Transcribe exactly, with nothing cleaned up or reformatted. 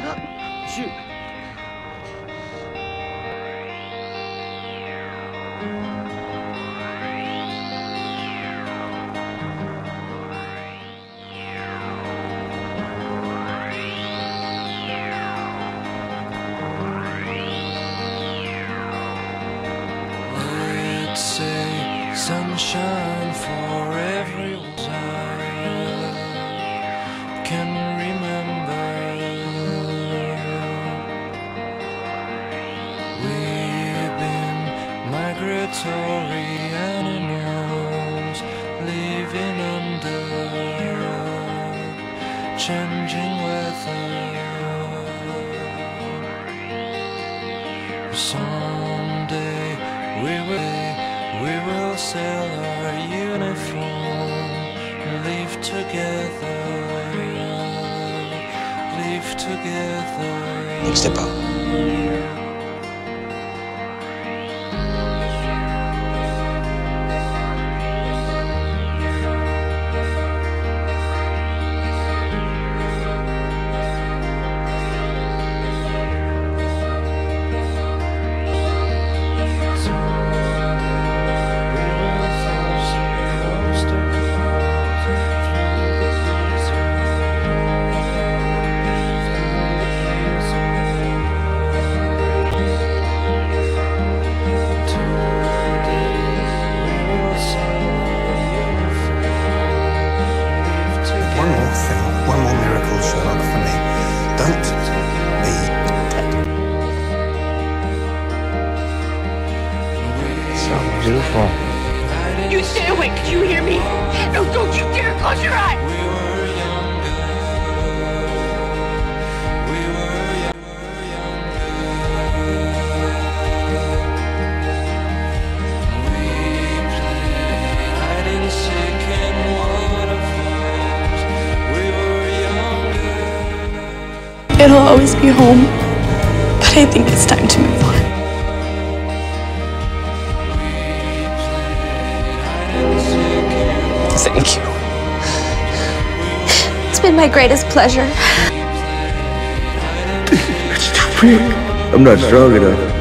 Shoot. Let's say sunshine for everyone. I can remember we've been migratory animals living under changing weather. Someday we will, we will sell our uniform, live together, live together. N'hésitez pas. One more thing, one more miracle, Sherlock, for me. Don't be dead. So beautiful. You stay awake, do you hear me? No, don't you dare close your eyes! It'll always be home, but I think it's time to move on. Thank you. It's been my greatest pleasure. It's too big. I'm not strong enough.